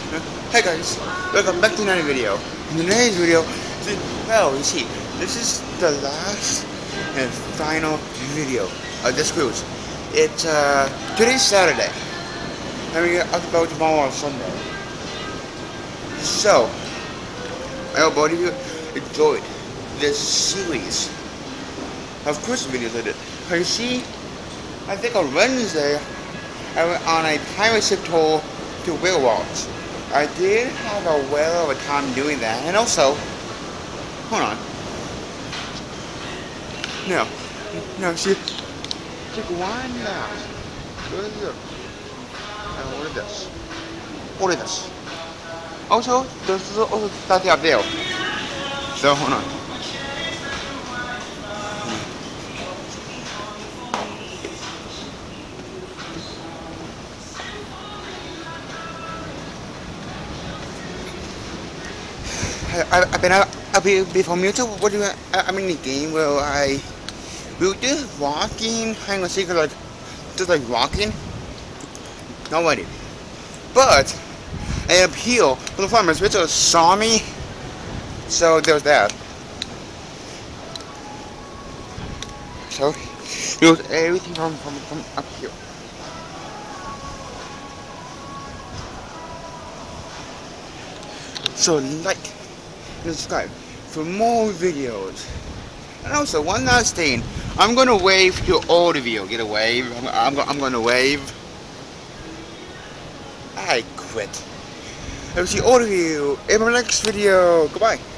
Hey guys, welcome back to another video. In today's video, well, you see, this is the last and final video of this cruise. It's today's Saturday, and we get up about tomorrow on Sunday. So, I hope both of you enjoyed this series of cruise videos I did. You see, I think on Wednesday, I went on a pirate ship tour to Whale Watch. I did have a well of a time doing that, and also, hold on. No, see, just wind down. Look. What is this? What is this? Also, there's also something up there. So, hold on. I've been from YouTube. What do you? I'm in the game where I will do walking, hang on, secret, like just like walking. Nobody. But I appeal for the farmers, which saw me. So there's that. So here's everything from up here. So like and subscribe for more videos. And also one last thing, I'm gonna wave to all of you. Get a wave. I'm gonna wave. I quit. I will see all of you in my next video. Goodbye.